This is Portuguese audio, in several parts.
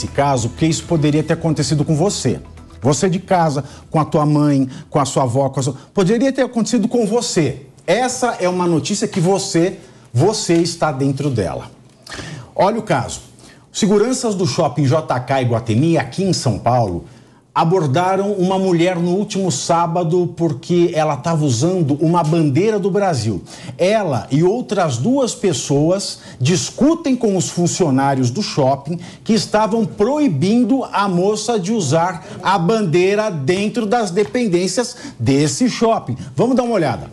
esse caso porque isso poderia ter acontecido com você. Você de casa, com a tua mãe, com a sua avó, poderia ter acontecido com você. Essa é uma notícia que você está dentro dela. Olha o caso. Seguranças do shopping JK Iguatemi, aqui em São Paulo, abordaram uma mulher no último sábado porque ela estava usando uma bandeira do Brasil. Ela e outras 2 pessoas discutem com os funcionários do shopping que estavam proibindo a moça de usar a bandeira dentro das dependências desse shopping. Vamos dar uma olhada.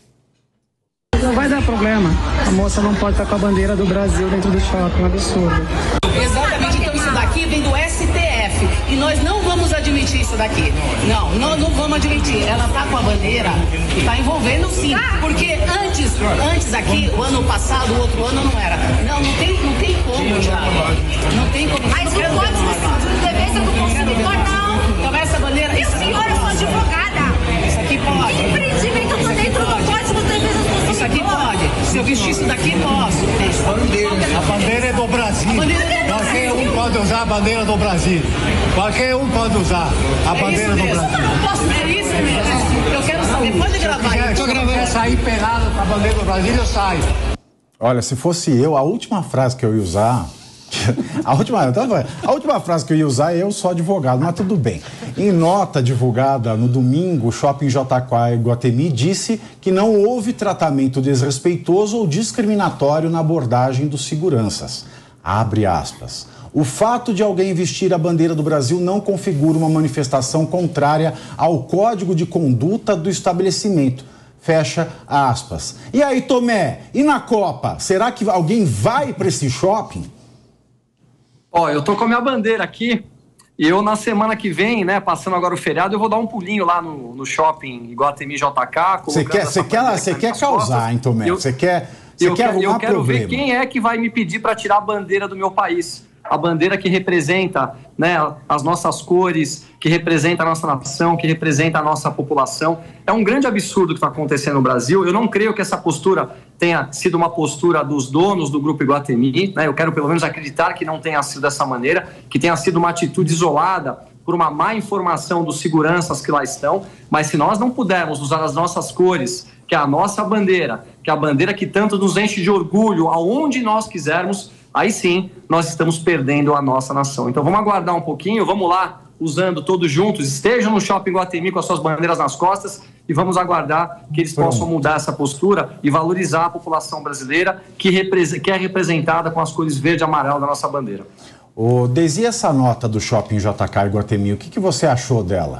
Não vai dar problema. A moça não pode estar com a bandeira do Brasil dentro do shopping, é um absurdo. Exatamente, então isso daqui vem do STF e nós não vamos admitir isso daqui. Não vamos admitir. Ela tá com a bandeira e tá envolvendo sim, porque antes aqui, o ano passado, o outro ano não era. Não tem como, Thiago. Não tem como. Mas não pode ser defesa do consumidor, não. Então essa bandeira... Meu senhor, eu sou advogada. Isso aqui pode. Empreendimento, eu tô dentro do Código de Defesa do Consumidor. Isso aqui pode. Se eu vestir isso daqui, posso. A bandeira é do Brasil. Qualquer um pode usar a bandeira do Brasil. Qualquer um pode usar a bandeira do Brasil. É isso mesmo. Eu quero saber. Pode gravar. Se eu quiser sair pelado com a bandeira do Brasil, eu saio. Olha, se fosse eu, a última frase que eu ia usar... A última frase que eu ia usar é eu sou advogado, mas tudo bem. Em nota divulgada no domingo, o Shopping JK Iguatemi disse que não houve tratamento desrespeitoso ou discriminatório na abordagem dos seguranças. Abre aspas. O fato de alguém vestir a bandeira do Brasil não configura uma manifestação contrária ao código de conduta do estabelecimento. Fecha aspas. E aí, Tomé, e na Copa? Será que alguém vai para esse shopping? Ó, eu tô com a minha bandeira aqui e eu na semana que vem, né, passando agora o feriado, eu vou dar um pulinho lá no shopping Iguatemi JK. Você quer causar, hein, Tomé? Você quer arrumar eu quero problema. ver quem é que vai me pedir para tirar a bandeira do meu país. A bandeira que representa, né, as nossas cores, que representa a nossa nação, que representa a nossa população. É um grande absurdo o que está acontecendo no Brasil. Eu não creio que essa postura tenha sido uma postura dos donos do Grupo Iguatemi, né? Eu quero pelo menos acreditar que não tenha sido dessa maneira, que tenha sido uma atitude isolada por uma má informação dos seguranças que lá estão. Mas se nós não pudermos usar as nossas cores, que é a nossa bandeira, que é a bandeira que tanto nos enche de orgulho aonde nós quisermos, aí sim nós estamos perdendo a nossa nação. Então vamos aguardar um pouquinho, vamos lá, usando todos juntos, estejam no Shopping Iguatemi com as suas bandeiras nas costas e vamos aguardar que eles possam mudar essa postura e valorizar a população brasileira que é representada com as cores verde e amarelo da nossa bandeira. Ô, Desi, essa nota do Shopping JK Iguatemi, o que você achou dela?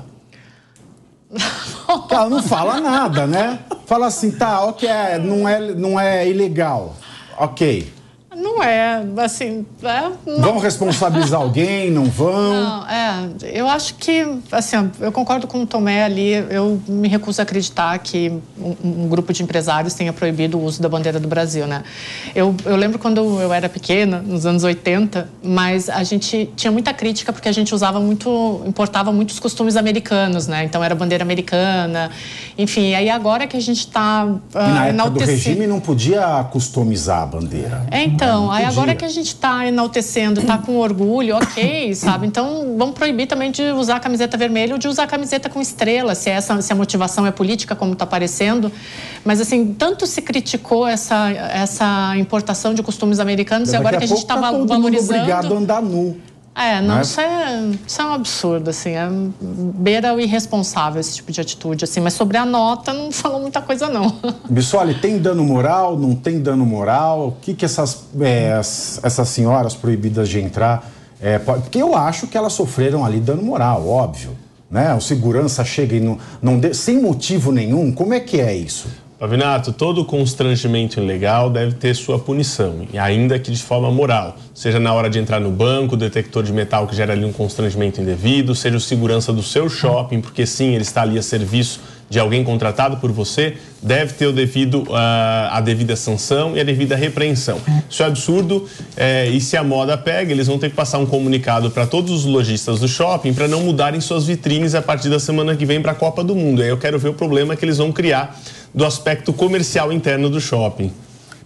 Ela não fala nada, né? Fala assim, tá, ok, não é ilegal, ok. Não é, assim... não. Vão responsabilizar alguém, não vão? Não, eu acho que, assim, eu concordo com o Tomé ali, eu me recuso a acreditar que um grupo de empresários tenha proibido o uso da bandeira do Brasil, né? Eu lembro quando eu era pequena, nos anos 80, mas a gente tinha muita crítica porque a gente importava muitos costumes americanos, né? Então era bandeira americana, enfim, aí agora que a gente está na época do regime não podia customizar a bandeira. Então, aí agora que a gente está enaltecendo, está com orgulho, ok, sabe? Então, vamos proibir também de usar a camiseta vermelha ou de usar a camiseta com estrela, se a motivação é política, como está parecendo. Mas, assim, tanto se criticou essa importação de costumes americanos e agora que a gente está valorizando... obrigado a andar nu. Isso é um absurdo, assim, beira o irresponsável esse tipo de atitude, assim, mas sobre a nota não falou muita coisa, não. Bissoli, tem dano moral, não tem dano moral? O que essas senhoras proibidas de entrar, porque eu acho que elas sofreram ali dano moral, óbvio, né? O segurança chega e sem motivo nenhum, como é que é isso? Pavinato, todo constrangimento ilegal deve ter sua punição, e ainda que de forma moral, seja na hora de entrar no banco, o detector de metal que gera ali um constrangimento indevido, seja o segurança do seu shopping, porque sim, ele está ali a serviço de alguém contratado por você, deve ter a devida sanção e a devida repreensão. Isso é absurdo, e se a moda pega, eles vão ter que passar um comunicado para todos os lojistas do shopping para não mudarem suas vitrines a partir da semana que vem para a Copa do Mundo. Aí eu quero ver o problema que eles vão criar do aspecto comercial interno do shopping.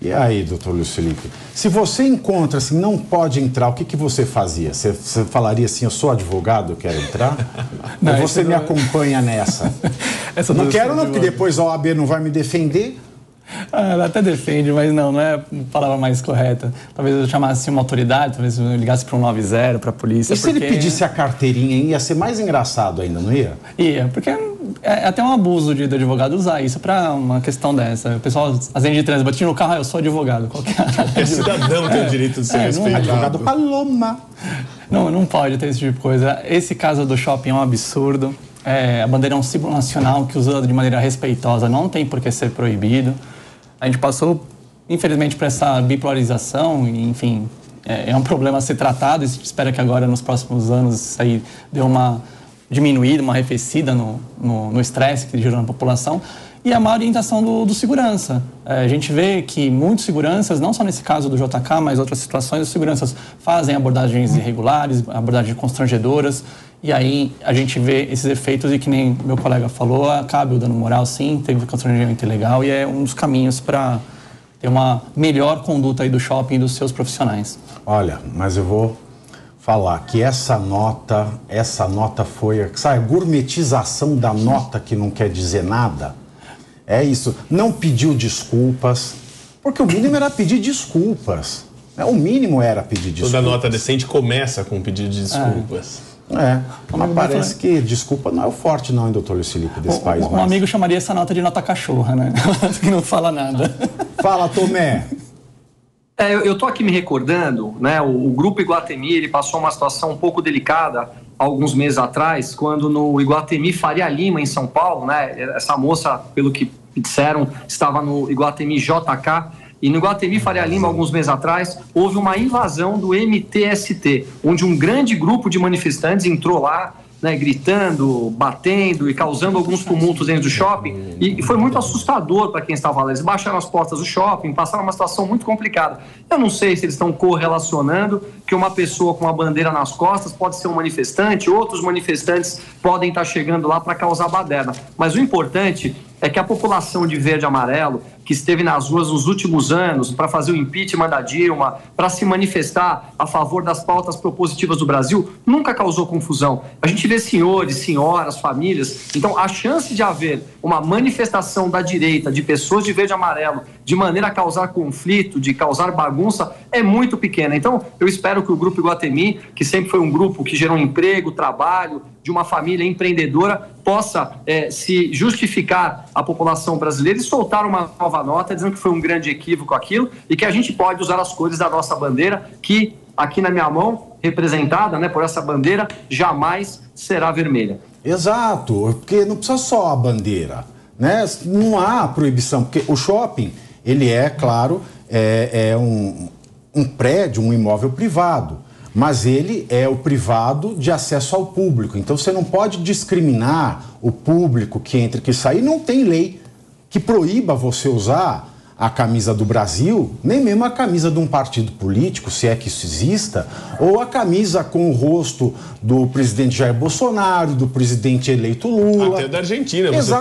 E aí, doutor Luiz Felipe, se você encontra assim, não pode entrar, o que você fazia? Você falaria assim, eu sou advogado, eu quero entrar? Não, ou você me acompanha nessa? Não quero não, porque depois a OAB não vai me defender. Ela até defende, mas não é a palavra mais correta. Talvez eu chamasse uma autoridade, talvez eu ligasse para um 90, para a polícia. E se ele pedisse a carteirinha, ia ser mais engraçado ainda, não ia? Ia, porque é até um abuso do advogado usar isso para uma questão dessa. O pessoal, agente de trânsito, batia no carro, eu sou advogado. Qualquer cidadão tem o direito de ser respeitado. Advogado Paloma. Não pode ter esse tipo de coisa. Esse caso do shopping é um absurdo. A bandeira é um símbolo nacional que usa de maneira respeitosa, não tem por que ser proibido. A gente passou, infelizmente, por essa bipolarização, e, enfim, é um problema a ser tratado. E a gente espera que agora, nos próximos anos, isso aí dê uma diminuída, uma arrefecida no estresse que gerou na população. E a má orientação do segurança. A gente vê que muitos seguranças, não só nesse caso do JK, mas outras situações, os seguranças fazem abordagens irregulares, abordagens constrangedoras, e aí a gente vê esses efeitos e, que nem meu colega falou, acaba o dano moral, sim, teve constrangimento ilegal, e é um dos caminhos para ter uma melhor conduta aí do shopping e dos seus profissionais. Olha, mas eu vou falar que essa nota foi, sabe, gourmetização da nota que não quer dizer nada. É isso, não pediu desculpas, porque o mínimo era pedir desculpas. O mínimo era pedir desculpas. Toda nota decente começa com pedir desculpas. Mas parece que desculpa não é o forte não, hein, doutor Luiz Felipe, desse país. Um amigo chamaria essa nota de nota cachorra, né? Que não fala nada. Fala, Tomé. Eu tô aqui me recordando, né? O Grupo Iguatemi, ele passou uma situação um pouco delicada alguns meses atrás, quando no Iguatemi Faria Lima, em São Paulo, né? Essa moça, pelo que disseram, estava no Iguatemi JK. E no Iguatemi Faria Lima, alguns meses atrás, houve uma invasão do MTST, onde um grande grupo de manifestantes entrou lá, né, gritando, batendo e causando alguns tumultos dentro do shopping. E foi muito assustador para quem estava lá. Eles baixaram as portas do shopping, passaram uma situação muito complicada. Eu não sei se eles estão correlacionando que uma pessoa com uma bandeira nas costas pode ser um manifestante, outros manifestantes podem estar chegando lá para causar baderna. Mas o importante é que a população de verde e amarelo, que esteve nas ruas nos últimos anos para fazer o impeachment da Dilma, para se manifestar a favor das pautas propositivas do Brasil, nunca causou confusão. A gente vê senhores, senhoras, famílias. Então, a chance de haver uma manifestação da direita, de pessoas de verde e amarelo, de maneira a causar conflito, de causar bagunça, é muito pequena. Então, eu espero que o Grupo Iguatemi, que sempre foi um grupo que gerou emprego, trabalho, de uma família empreendedora, possa se justificar à população brasileira e soltar uma nova nota dizendo que foi um grande equívoco aquilo e que a gente pode usar as cores da nossa bandeira, que aqui na minha mão, representada, né, por essa bandeira, jamais será vermelha. Exato, porque não precisa só a bandeira, né? Não há proibição, porque o shopping, ele é, claro, um prédio, um imóvel privado. Mas ele é o privado de acesso ao público. Então você não pode discriminar o público que entra e que sai. Não tem lei que proíba você usar a camisa do Brasil, nem mesmo a camisa de um partido político, se é que isso exista, ou a camisa com o rosto do presidente Jair Bolsonaro, do presidente eleito Lula. Até da Argentina. Exato.